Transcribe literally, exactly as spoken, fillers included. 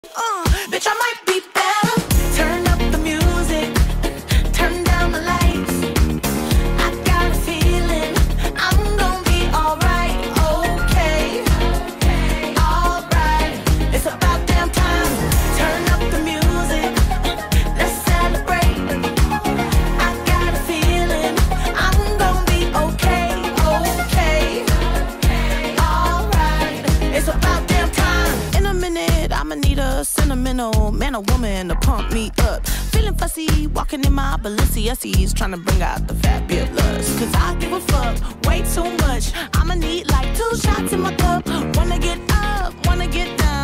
Uh, bitch, I might be better. Turn up the music, turn down the lights. I got a feeling I'm gonna be alright, okay, alright. It's about damn time. Turn up the music, let's celebrate. I got a feeling I'm gonna be okay, okay, alright. It's about damn time. In a minute, I'ma need a sentimental man or woman to pump me up. Feeling fussy, walking in my Balenciennes, trying to bring out the fabulous. Cause I give a fuck way too much. I'ma need like two shots in my cup. Wanna get up, wanna get down.